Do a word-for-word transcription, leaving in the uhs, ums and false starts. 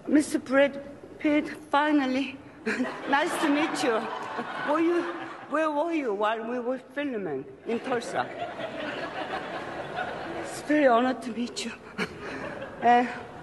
Mister Brad Pitt, finally. Nice to meet you. Were you. Where were you while we were filming in Tulsa? It's very honored to meet you. Uh,